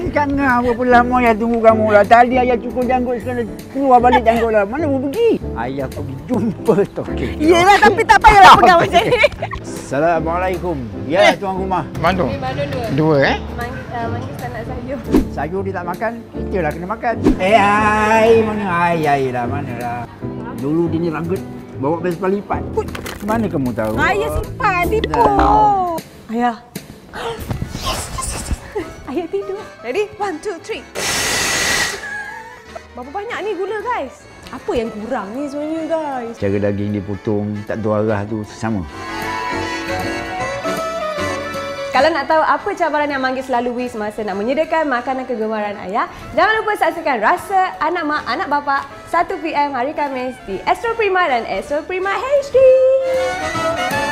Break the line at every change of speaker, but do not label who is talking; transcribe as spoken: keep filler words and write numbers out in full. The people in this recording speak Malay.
Kat ngah berapa lama ayah tunggu kamu lah. Tadi ayah cukur janggut sekarang keluar balik janggut lah. Mana mau pergi? Ayah pergi jumpa tokek.
Yelah, tapi tak payahlah pegang macam ni.
Assalamualaikum. Ya, tuan rumah.
Mana?
Mana dua?
Dua eh?
Manggis, uh, manggis tak nak sayur.
Sayur dia tak makan, kita lah kena makan. Eh, ai, mana ai, ai lah, mana lah. Dulu dia ni ranggut, bawa Vespa lipat. Ui, mana kamu tahu?
Ayah simpan, tipu.
Dah.
Ayah. Ayah tidur. Ready? One, two, three. Berapa banyak ni gula, guys? Apa yang kurang ni sebenarnya, guys?
Cara daging dipotong, tak tahu arah tu sama.
Kalau nak tahu apa cabaran yang Manggis lalui semasa nak menyediakan makanan kegemaran ayah, jangan lupa saksikan Rasa Anak Mak Anak Bapa satu P M hari Khamis di Astro Prima dan Astro Prima H D.